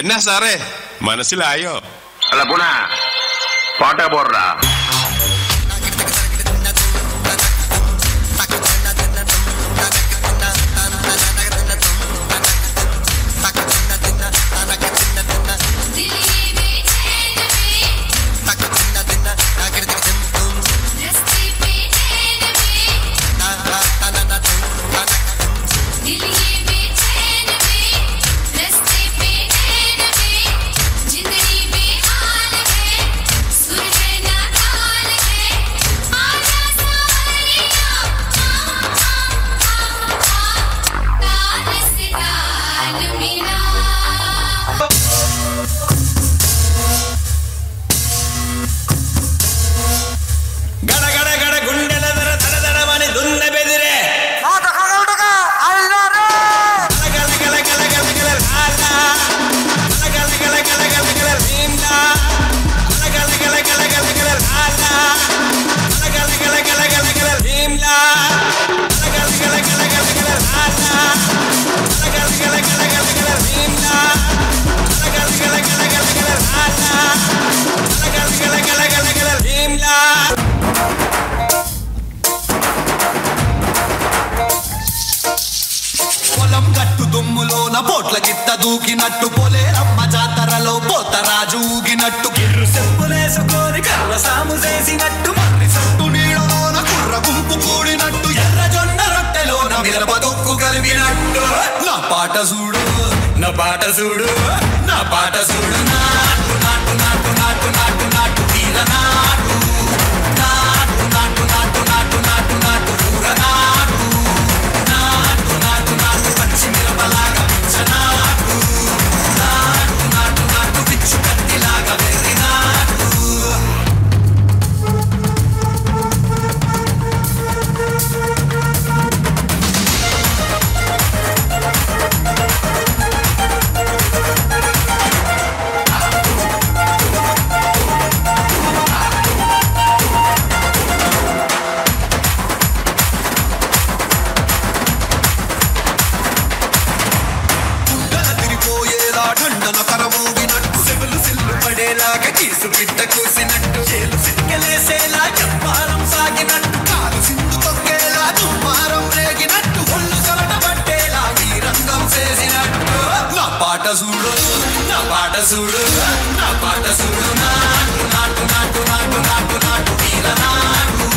Nah Sare, mana sih Layo? Alah puna, pada borra. పోట్ల గిత్త దూకినట్టు పోలేరమ్మ జాతరలో పోతరాజు ఊగినట్టు గిర్రు చెప్పులేసుకొని కర్ర సాము చేసినట్టు మర్రి సట్టు నీడలోన కుర్ర గుంపు కూడినట్టు ఎర్ర జొన్న రొట్టెలోన మిరప దొక్కు కలిపినట్టు నా పాట చూడు నా పాట చూడు నా పాట చూడు నాటు నాటు నాటు నాటు నాటు నాటు తీర నాటు నాటు నాటు నాటు నాటు నాటు నాటు కూర నాటు నాటు నాటు నాటు పచ్చి మిరపలాగా నాటు నాటు నాటు నాటు పిచ్చు కత్తిలాగా వెర్రి నాటు కీసు పిట్ట కూసినట్టు చేలు సిక్కలేసేలా చెప్పారం సాగినట్టు కాలు సింధు తొక్కేలా దుమ్మారం రేగినట్టు ఒళ్ళు సొరట పట్టేలా ఈ రంగం చేసినట్టు నా పాట చూడు నా పాట చూడు నా పాట చూడు నాటు నాటు నాటు నాటు నాటు నాటు వీర నాటు